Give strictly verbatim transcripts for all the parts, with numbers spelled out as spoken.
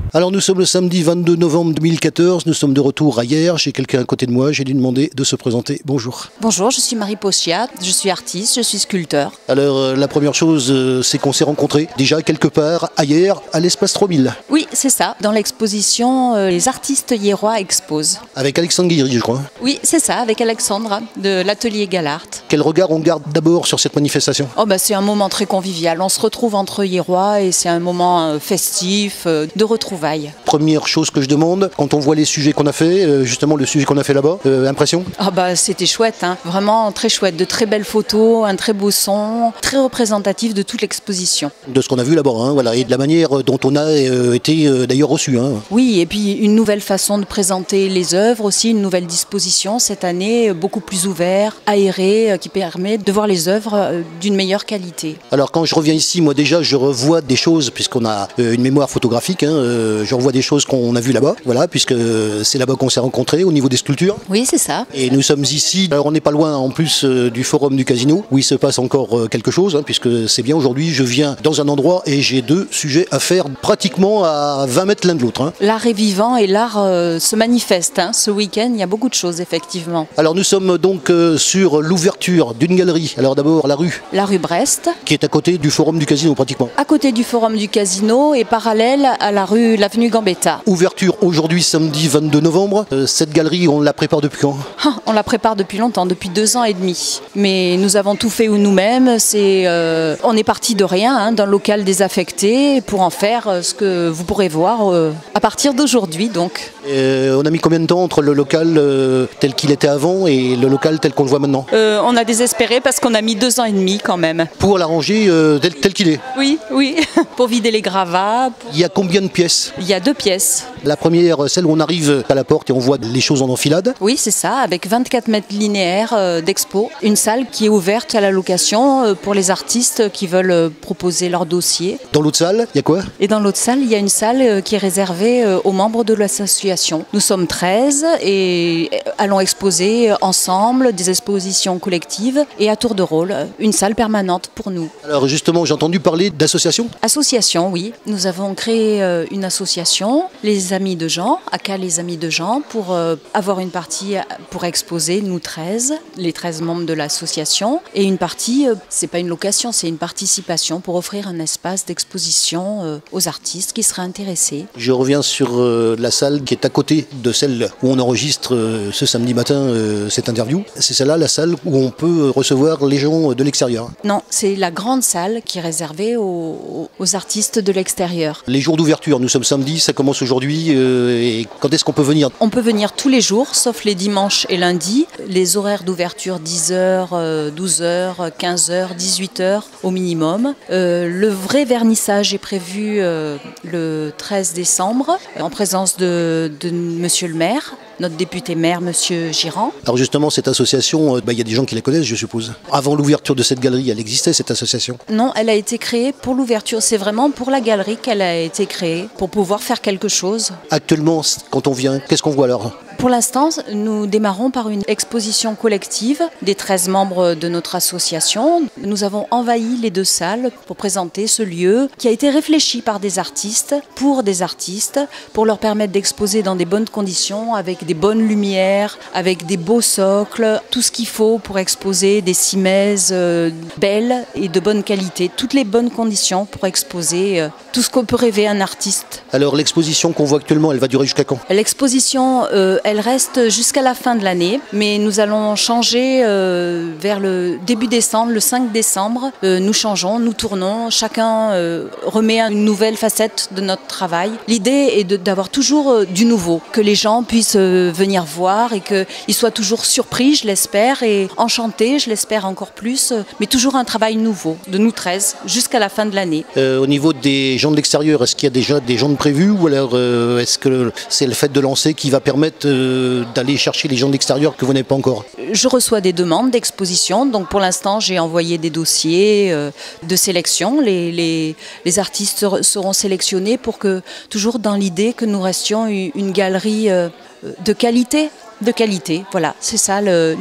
Alors nous sommes le samedi vingt-deux novembre deux mille quatorze, nous sommes de retour à hier, j'ai quelqu'un à côté de moi, j'ai lui demandé de se présenter. Bonjour. Bonjour, je suis Marie Pochiat, je suis artiste, je suis sculpteur. Alors euh, la première chose, euh, c'est qu'on s'est rencontrés déjà quelque part ailleurs, à l'espace trois mille. Oui, c'est ça, dans l'exposition euh, Les artistes hiérois exposent. Avec Alexandre Guéry, je crois. Oui, c'est ça, avec Alexandre de l'atelier Galart. Quel regard on garde d'abord sur cette manifestation? Oh bah, c'est un moment très convivial, on se retrouve entre hiérois et c'est un moment euh, festif, euh, de retrouvailles. Première chose que je demande, quand on voit les sujets qu'on a fait, euh, justement le sujet qu'on a fait là-bas, euh, impression? Ah bah, c'était chouette, hein. Vraiment très chouette, de très belles photos, un très beau son, très représentatif de toute l'exposition. De ce qu'on a vu là-bas, hein, voilà, et de la manière dont on a euh, été euh, d'ailleurs reçu. Hein. Oui, et puis une nouvelle façon de présenter les œuvres aussi, une nouvelle disposition cette année, beaucoup plus ouvert, aéré, euh, qui permet de voir les œuvres euh, d'une meilleure qualité. Alors quand je reviens ici, moi déjà je revois des choses, puisqu'on a euh, une mémoire photographique, hein, euh, je revois des choses qu'on a vues là-bas, voilà, puisque c'est là-bas qu'on s'est rencontrés au niveau des sculptures. Oui, c'est ça. Et nous sommes ici, alors on n'est pas loin en plus euh, du forum du casino, où il se passe encore euh, quelque chose, hein, puisque c'est bien aujourd'hui, je viens dans un endroit et j'ai deux sujets à faire pratiquement à vingt mètres l'un de l'autre. Hein. L'art est vivant et l'art euh, se manifeste. Hein. Ce week-end, il y a beaucoup de choses, effectivement. Alors nous sommes donc euh, sur l'ouverture d'une galerie, alors d'abord la rue. La rue Brest. Qui est à côté du forum du casino pratiquement. À côté du forum du casino et parallèle à la rue, l'avenue Gambetta. Ouverture aujourd'hui samedi vingt-deux novembre. Euh, cette galerie, on la prépare depuis quand? Ah, on la prépare depuis longtemps, depuis deux ans et demi. Mais nous avons tout fait nous-mêmes. C'est, euh, on est parti de rien, hein, d'un local désaffecté pour en faire euh, ce que vous pourrez voir euh, à partir d'aujourd'hui. Donc. Euh, on a mis combien de temps entre le local euh, tel qu'il était avant et le local tel qu'on le voit maintenant? euh, On a désespéré parce qu'on a mis deux ans et demi quand même. Pour l'arranger euh, tel, tel qu'il est? Oui, oui. Pour vider les gravats. Pour... Il y a combien de pièces? Il y a deux pièces. La première, celle où on arrive à la porte et on voit les choses en enfilade. Oui, c'est ça, avec vingt-quatre mètres linéaires euh, d'expo. Une salle qui est ouverte à la location euh, pour les artistes qui veulent euh, proposer leur dossier. Dans l'autre salle, il y a quoi? Et dans l'autre salle, il y a une salle euh, qui est réservée euh, aux membres de l'association. Nous sommes treize et allons exposer ensemble des expositions collectives et à tour de rôle, une salle permanente pour nous. Alors justement, j'ai entendu parler d'association. Association, oui. Nous avons créé euh, une association, les Amis de Jean, A C A les Amis de Jean, pour euh, avoir une partie pour exposer, nous treize, les treize membres de l'association, et une partie, euh, c'est pas une location, c'est une participation pour offrir un espace d'exposition euh, aux artistes qui seraient intéressés. Je reviens sur euh, la salle qui est à côté de celle où on enregistre euh, ce samedi matin euh, cette interview. C'est celle-là, la salle où on peut recevoir les gens de l'extérieur. Non, c'est la grande salle qui est réservée aux, aux artistes de l'extérieur. Les jours d'ouverture, nous sommes samedi, ça commence aujourd'hui. Euh, et quand est-ce qu'on peut venir? On peut venir tous les jours, sauf les dimanches et lundis. Les horaires d'ouverture, dix heures, douze heures, quinze heures, dix-huit heures au minimum. Euh, le vrai vernissage est prévu euh, le treize décembre, en présence de, de Monsieur le maire, notre député maire, Monsieur Girand. Alors justement, cette association, il bah, y a des gens qui la connaissent, je suppose. Avant l'ouverture de cette galerie, elle existait, cette association? Non, elle a été créée pour l'ouverture. C'est vraiment pour la galerie qu'elle a été créée, pour pouvoir faire quelque chose. Actuellement, quand on vient, qu'est-ce qu'on voit alors? Pour l'instant, nous démarrons par une exposition collective des treize membres de notre association. Nous avons envahi les deux salles pour présenter ce lieu qui a été réfléchi par des artistes, pour des artistes, pour leur permettre d'exposer dans des bonnes conditions, avec des bonnes lumières, avec des beaux socles, tout ce qu'il faut pour exposer des simèses euh, belles et de bonne qualité, toutes les bonnes conditions pour exposer euh, tout ce qu'on peut rêver un artiste. Alors l'exposition qu'on voit actuellement, elle va durer jusqu'à quand? L'exposition, euh, elle reste jusqu'à la fin de l'année, mais nous allons changer euh, vers le début décembre, le cinq décembre. Euh, nous changeons, nous tournons, chacun euh, remet une nouvelle facette de notre travail. L'idée est de, d'avoir toujours euh, du nouveau, que les gens puissent euh, venir voir et qu'ils soient toujours surpris, je l'espère, et enchantés, je l'espère encore plus, euh, mais toujours un travail nouveau, de nous treize, jusqu'à la fin de l'année. Euh, au niveau des gens de l'extérieur, est-ce qu'il y a déjà des gens de prévus ou alors euh, est-ce que c'est le fait de lancer qui va permettre euh, d'aller chercher les gens de l'extérieur que vous n'avez pas encore? Je reçois des demandes d'exposition, donc pour l'instant j'ai envoyé des dossiers euh, de sélection. Les, les, les artistes seront sélectionnés pour que, toujours dans l'idée que nous restions une galerie euh, de qualité. De qualité, voilà, c'est ça l'idée.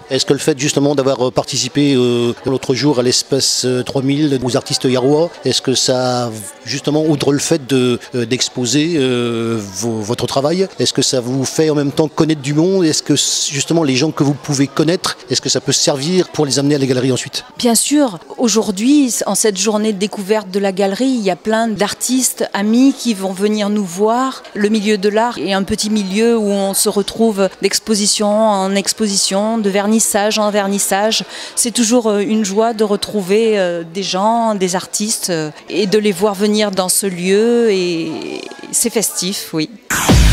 Est-ce que le fait justement d'avoir participé euh, l'autre jour à l'espace trois mille aux artistes Yarrois, est-ce que ça, justement, outre le fait de, euh, d'exposer euh, vos, votre travail, est-ce que ça vous fait en même temps connaître du monde? Est-ce que justement les gens que vous pouvez connaître, est-ce que ça peut servir pour les amener à la galerie ensuite? Bien sûr, aujourd'hui, en cette journée de découverte de la galerie, il y a plein d'artistes, amis qui vont venir nous voir. Le milieu de l'art est un petit milieu où on se retrouve d'exposition en exposition, de vernissage en vernissage. C'est toujours une joie de retrouver des gens, des artistes et de les voir venir dans ce lieu et c'est festif, oui.